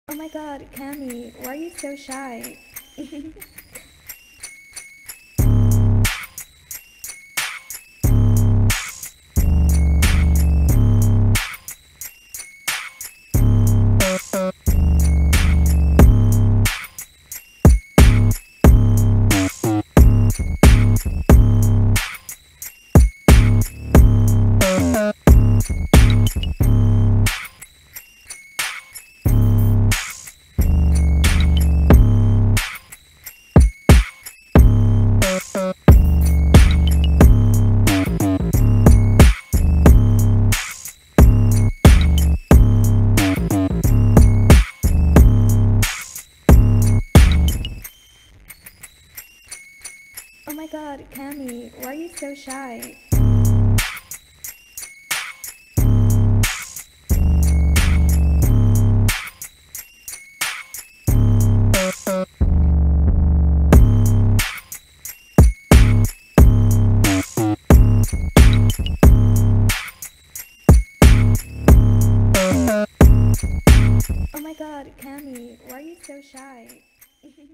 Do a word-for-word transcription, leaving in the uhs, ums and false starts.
Oh my god, Cami, why are you so shy? Oh my god, Cami, why are you so shy? Oh my god, Cami, why are you so shy?